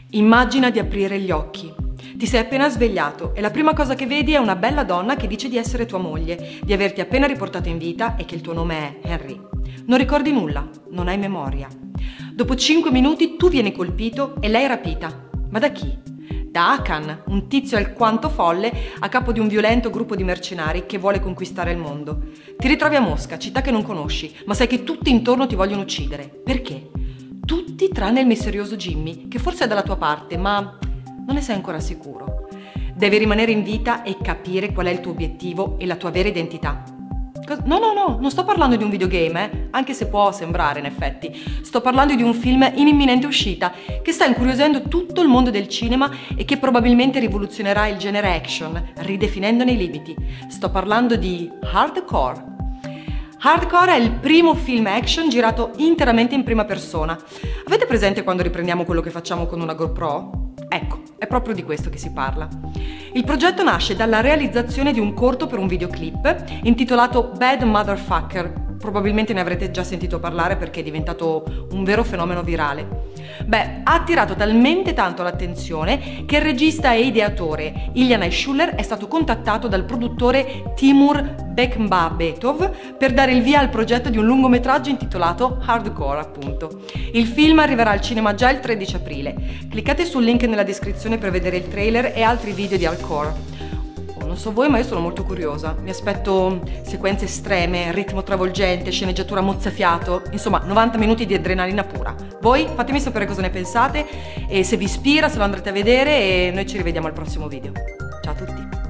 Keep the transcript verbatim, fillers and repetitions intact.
Immagina di aprire gli occhi. Ti sei appena svegliato e la prima cosa che vedi è una bella donna che dice di essere tua moglie, di averti appena riportato in vita e che il tuo nome è Henry. Non ricordi nulla, non hai memoria. Dopo cinque minuti tu vieni colpito e lei rapita. Ma da chi? Da Hakan, un tizio alquanto folle a capo di un violento gruppo di mercenari che vuole conquistare il mondo. Ti ritrovi a Mosca, città che non conosci, ma sai che tutti intorno ti vogliono uccidere. Perché? Tutti tranne il misterioso Jimmy, che forse è dalla tua parte, ma non ne sei ancora sicuro. Devi rimanere in vita e capire qual è il tuo obiettivo e la tua vera identità. No, no, no, non sto parlando di un videogame, eh? Anche se può sembrare in effetti. Sto parlando di un film in imminente uscita che sta incuriosendo tutto il mondo del cinema e che probabilmente rivoluzionerà il genere action, ridefinendone i limiti. Sto parlando di Hardcore. Hardcore è il primo film action girato interamente in prima persona. Avete presente quando riprendiamo quello che facciamo con una GoPro? Ecco, è proprio di questo che si parla. Il progetto nasce dalla realizzazione di un corto per un videoclip intitolato Bad Motherfucker. Probabilmente ne avrete già sentito parlare perché è diventato un vero fenomeno virale. Beh, ha attirato talmente tanto l'attenzione che il regista e ideatore Ilya Schuller è stato contattato dal produttore Timur Bekmambetov per dare il via al progetto di un lungometraggio intitolato Hardcore, appunto. Il film arriverà al cinema già il tredici aprile. Cliccate sul link nella descrizione per vedere il trailer e altri video di Hardcore. Non so voi, ma io sono molto curiosa. Mi aspetto sequenze estreme, ritmo travolgente, sceneggiatura mozzafiato, insomma novanta minuti di adrenalina pura. Voi fatemi sapere cosa ne pensate e se vi ispira, se lo andrete a vedere, e noi ci rivediamo al prossimo video. Ciao a tutti!